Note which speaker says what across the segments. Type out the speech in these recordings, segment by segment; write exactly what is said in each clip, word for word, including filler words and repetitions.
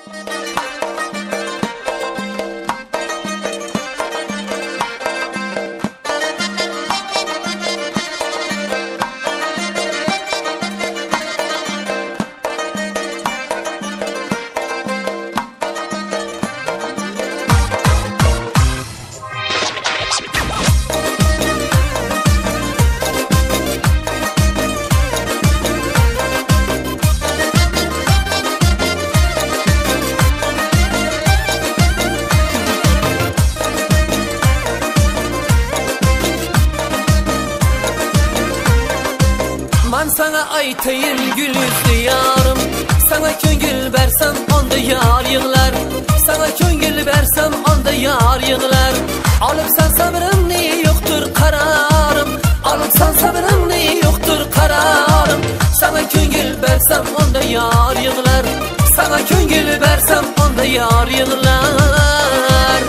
Speaker 1: Ben sana aytayım gül yüzlü yarım, sana köngül versem onda yar yığlar, sana köngül versem onda yar yığlar. Alıpsan sabrım ne yoktur kararım, alıpsan sabrım ne yoktur kararım. Sana köngül versem onda yar yığlar, sana köngül versem onda yar yığlar.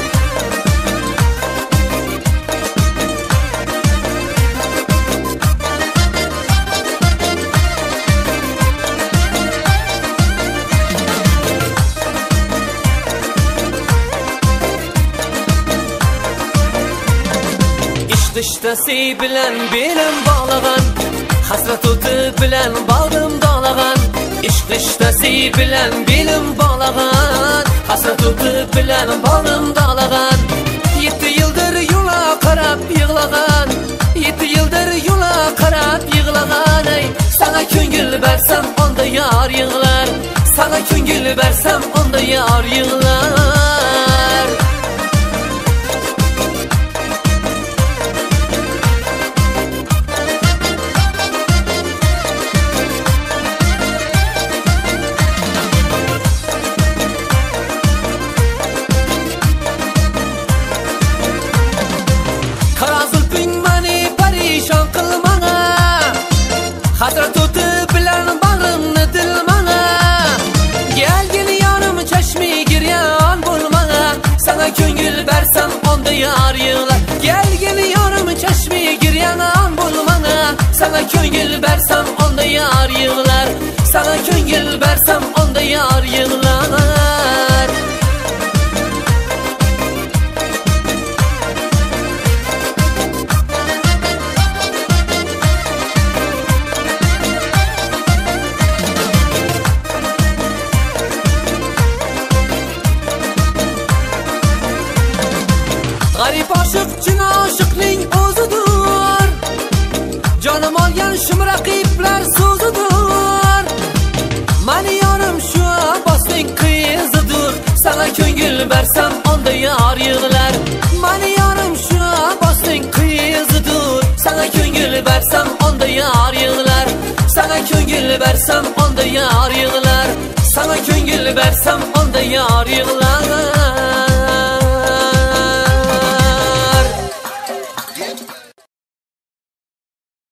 Speaker 1: Dıştası bilen belim bağlagan, hasret otu bilen bağdım dağlagan. İşk dıştası bilen belim bağlagan, hasret otu bilen bağdım dağlagan. Yetti yıldır yola karab yığlagan, yetti yıldır yola karab yığlagan. Ey, sana köngül versem onda yar yığlar, sana köngül versem onda yar yığlar. Hasret otu bilen bağrımni dilmana, gel gel yanım çeşmi giryan bulmana. Sana köngül versem onda yar yığlar, gel gel yanım çeşmi giryan bulmana. Sana köngül versem onda yar yığlar, sana köngül versem onda yar yığlar. Garip aşık cin aşıkning o'zidir, canım olgan shum raqiblar so'zidir. Mani yonim shu abbosning qizidir, sana köngül versem onda yar yığlar. Mani yonim shu abbosning qizidir, sana köngül versem onda yar yığlar. Sana köngül versem onda yar yığlar, sana köngül versem onda yar yığlar.